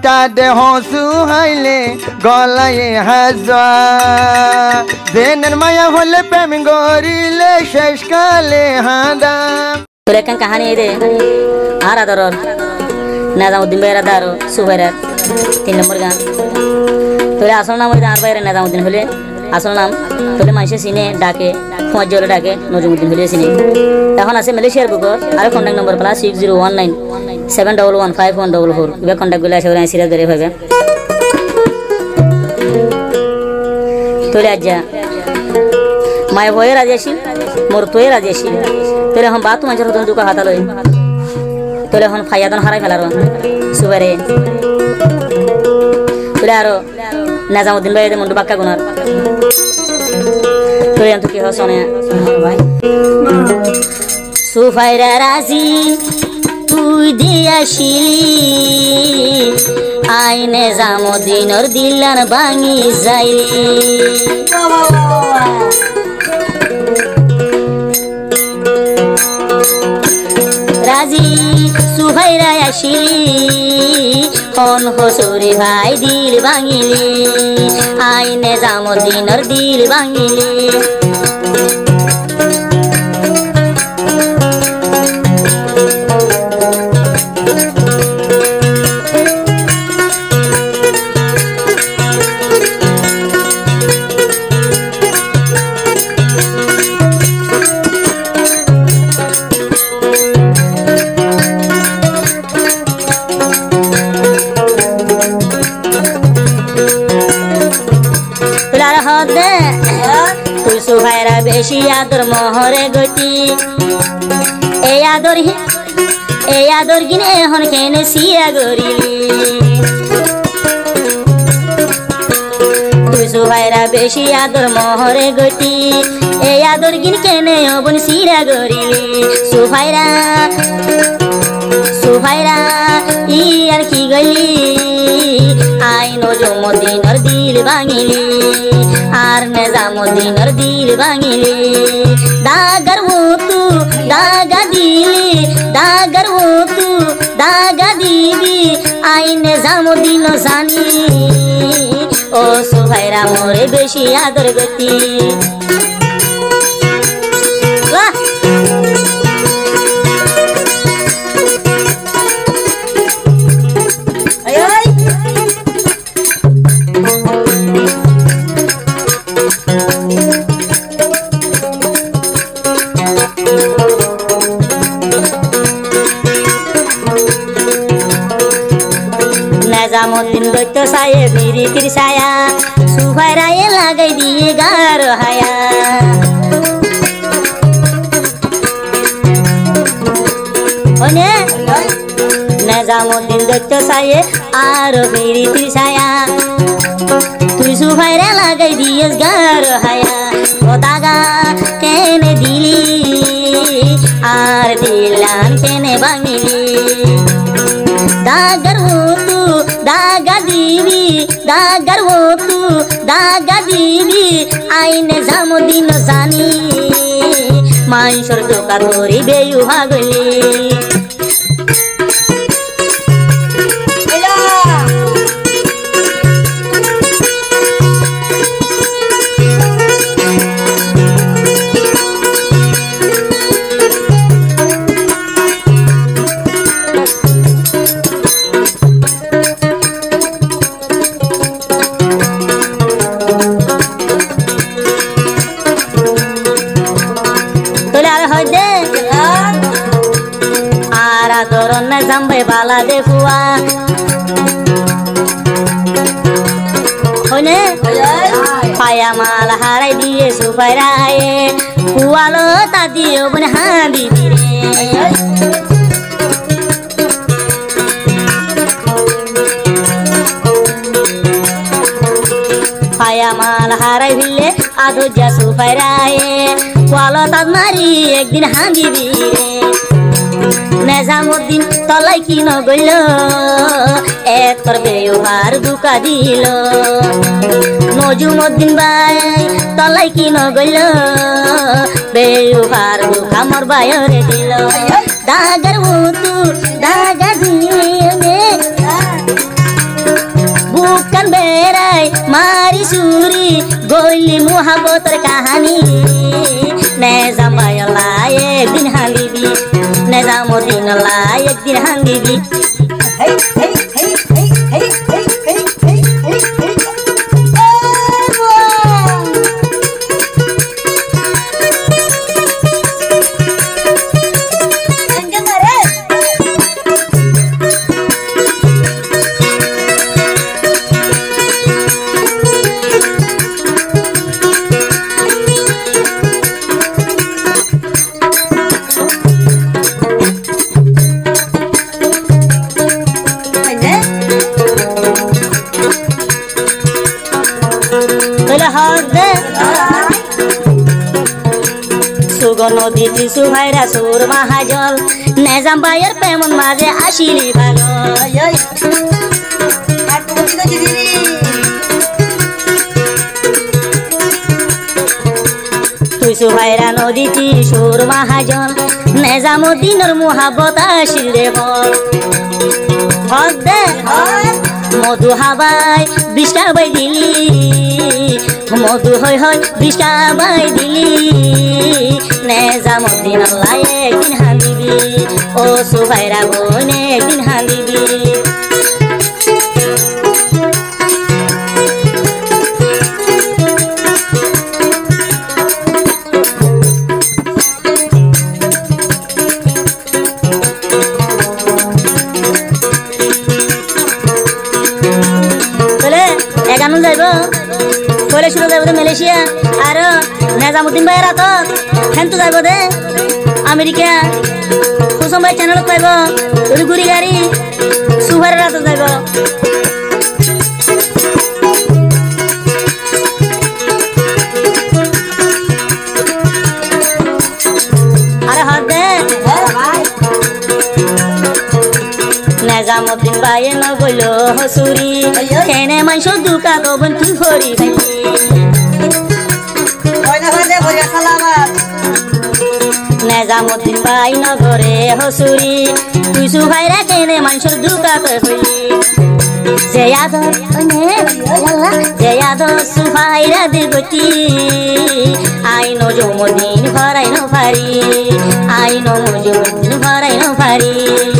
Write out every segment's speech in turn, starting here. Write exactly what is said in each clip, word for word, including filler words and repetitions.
একটা দেহ সুহাইলে গলায় হাজা দেনের মায়া হলে প্রেম গরিলে শেষকালে হাদা তোর একখান কাহানি এই দে আর আদরর নাজামুদ্দিন ভাইয়ের দারো সুভাইরার তিন নম্বর গান তোরে আসল নাম আর বাইরে নাজামুদ্দিন হলে আসল নাম তোলে মানুষে চিনে ডাকে ফোঁজ জলে ডাকে নজরুদ্দিন হলে চিনে এখন আছে মালয়েশিয়ার বুকর আর contact number plus six zero one nine seven double one five one double four এবার কন্ট্যাক্ট গুলো আসে ওরা সিরিয়াস ধরে ভাবে তোলে আজ যা মায় ভয়ে রাজি আসি মোর তোয়ে রাজি আসি তোলে এখন বাতু মানুষের হতো দুকা হাতা লই তোলে এখন ফাইয়াদন হারাই ফেলার সুবারে তোলে আরো নাজামুদ্দিন ভাই মন্ডু বাক্কা গুনার তোলে তো কি হয় শোনে ভাই সুফাইরা রাজি তুই দিয়াছিলি আইনে জামুদ্দিনর দিলান ভাঙি যাইলি রাজি সুহাইরা আসিলি হন হসুরি ভাই দিল ভাঙিলি আইনে জামুদ্দিনর দিল ভাঙিলি তুই সুভাইরা বেশি আদর মহরে গতি এই আদর এই আদর কিনে এখন কেনে সিয়া গরিলি তুই সুভাইরা বেশি আদর মহরে গতি এই আদর কিনে কেনে অবন সিরা গরিলি সুভাইরা সুভাইরা ই আর কি গলি আই নজরুদ্দিনের দিল ভাঙিলি আর নিজামুদ্দিনের দিল ভাঙিলি দাগার মতু দাগা দিলি দাগার মতু দাগা দিবি আই নিজামুদ্দিন জানি ও সুভাইরা মোরে বেশি আদর গতি নিজামুদ্দিন দৈত্য সায়ে বিরিতির ছায়া সুভাইরায়ে লাগাই দিয়ে গার হায়া নিজামুদ্দিন দৈত্য সায়ে আর বিরিতির ছায়া তুই সুভাইরা লাগাই দিয়ে গার হায়া ও দাগা কেনে দিলি আর দিলান কেনে ভাঙিলি দাগার হতু দাগা দিবি দাগার হতু দাগা দিবি আইনে জামুদ্দিন জানি মাইসর দোকা ধরি বেয়ু হাগলি জাম্বে বালা দেখুয়া হইনে পায়া মাল হারাই দিয়ে সুফাইরায়ে কুয়ালো তা দিও বনে হাঁদি দিরে পায়া মাল হারাই ভিলে আদো যা সুফাইরায়ে কুয়ালো তা মারি একদিন হাঁদি দিরে নিজামুদ্দিন তলাই কি নগইল এতর বেউহার দুকা দিল নজরুদ্দিন ভাই তলাই কি নগইল বেউহার দুকা মোর বাইরে দিল দাগার মতু দাগা দিলে मोहब्बतर कहानी नेजामबाईलाई एक दिन हालिबी नेजामुद्दिनलाई एक दिन हालिबी নদী টিসু ভাইরা সুর মাহাজল নেজামবাইয়ের প্রেমন মাঝে আসিলি পাগল টিসু ভাইরা নদী টিসুর মাহাজল নেজামুদ্দিনের মোহাব্বত আসিলে বল হক দে মধু হাবাই বিষ্টা বাই দিলি মধু হয় হয় বিষ্টা বাই দিলি নেজামুদ্দিনাল্লাহ একদিন হালিবি ও সুভাইরা বোন একদিন হালিবি বলে এগানো যাইব কইলে শুরু যাইব মালয়েশিয়া আর নেজামুদ্দিন ভাইয়ের হাত হেনতো যাইব দে আমেরিকা কুসুম ভাই চ্যানেলত পাইব গুড়ি গাড়ি সুভারের হাত যাইব আরে হাত দে নেজামুদ্দিন ভাই ন বইল হসুরি কেনে মাংস দুকা গবন তুই ফরি নেজামুদ্দিন ভাই নগরে হসুরি তুই সুভাইরা কেনে মানুষের দুকাতে হইলি যে আদর যে আদর সুভাইরা দিগতি আইন জমদিন ভরাই ন পারি আইন জমদিন ভরাই ন পারি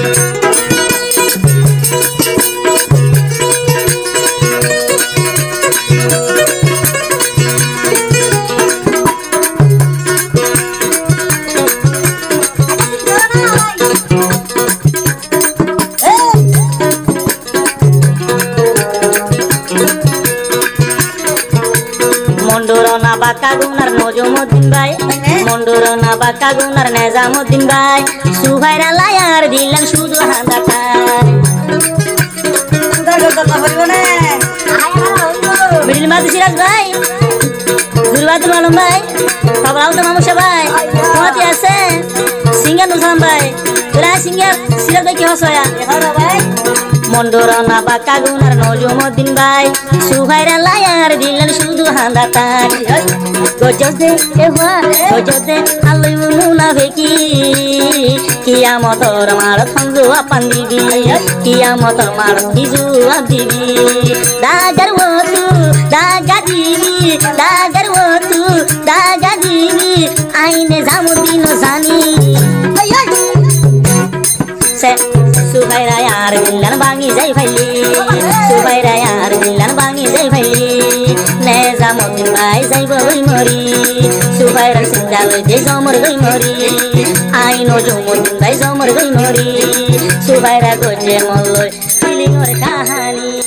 মন্ডুরনা বাক্কা গুনার নজমুদ্দিন ভাই মন্ডুরনা বাক্কা গুনার নেজামুদ্দিন ভাই সুভাইরা লায়ার দিলেন শুধু হাঁদা খায় মিডিল মাঝে সিরাজ ভাই দুর্বাদুল আলম ভাই খবরাও তো মামুসা ভাই কমাতি আছে সিঙ্গার নুসাম ভাই তোরা সিঙ্গার সিরাজ ভাই কি হসয়া ভাই মন্ডুরনা বাক্কা গুনার নজমুদ্দিন ভাই সুভাইরা লায়ার দিলেন শুধু হাঁদা তার গজজ দে এ হওয়া গজজ দে আলই মুনা ভেকি কিয়ামতর মার থঞ্জুয়া পান্দিবি কিয়ামতর মার হিজুয়া দিবি দাগার ওতু দাগা দিবি দাগার ওতু দাগা দিবি আইনে জামুদ্দিন জানি সে সুভাইরা यार मिलन बांगी जाई भाई सुभाइरा यार मिलन बांगी जाई भाई नेजामुद्दिन भाई जाई बई मरी सुभाइरा सिंगाल दे जमर गई मरी आइनो जमुद्दिन भाई जमर गई मरी सुभाइरा गोजे मल्लो फिलिंगर कहानी